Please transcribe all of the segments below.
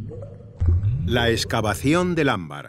La excavación del ámbar.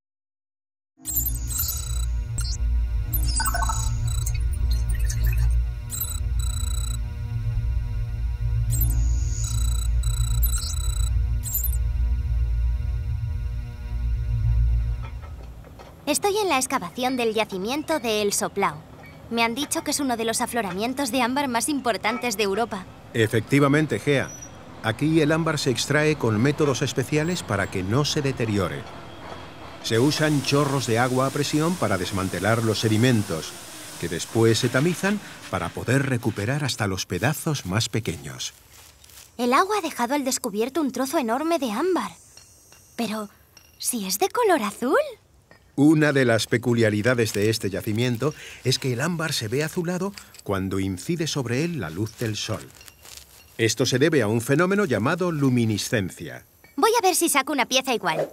Estoy en la excavación del yacimiento de El Soplao. Me han dicho que es uno de los afloramientos de ámbar más importantes de Europa. Efectivamente, Gea. Aquí el ámbar se extrae con métodos especiales para que no se deteriore. Se usan chorros de agua a presión para desmantelar los sedimentos, que después se tamizan para poder recuperar hasta los pedazos más pequeños. El agua ha dejado al descubierto un trozo enorme de ámbar. Pero, ¿si es de color azul? Una de las peculiaridades de este yacimiento es que el ámbar se ve azulado cuando incide sobre él la luz del sol. Esto se debe a un fenómeno llamado luminiscencia. Voy a ver si saco una pieza igual.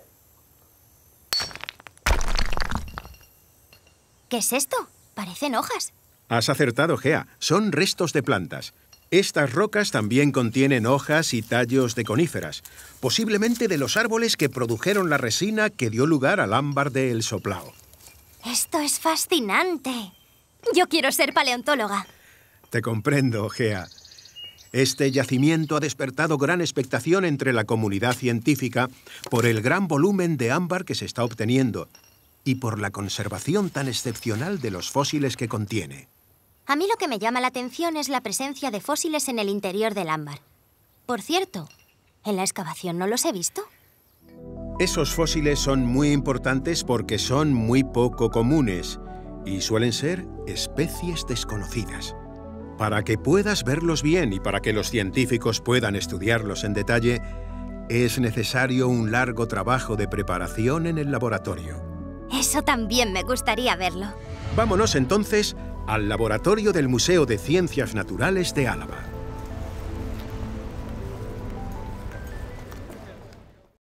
¿Qué es esto? Parecen hojas. Has acertado, Gea. Son restos de plantas. Estas rocas también contienen hojas y tallos de coníferas, posiblemente de los árboles que produjeron la resina que dio lugar al ámbar de El Soplao. Esto es fascinante. Yo quiero ser paleontóloga. Te comprendo, Gea. Este yacimiento ha despertado gran expectación entre la comunidad científica por el gran volumen de ámbar que se está obteniendo y por la conservación tan excepcional de los fósiles que contiene. A mí lo que me llama la atención es la presencia de fósiles en el interior del ámbar. Por cierto, en la excavación no los he visto. Esos fósiles son muy importantes porque son muy poco comunes y suelen ser especies desconocidas. Para que puedas verlos bien y para que los científicos puedan estudiarlos en detalle, es necesario un largo trabajo de preparación en el laboratorio. Eso también me gustaría verlo. Vámonos entonces al laboratorio del Museo de Ciencias Naturales de Álava.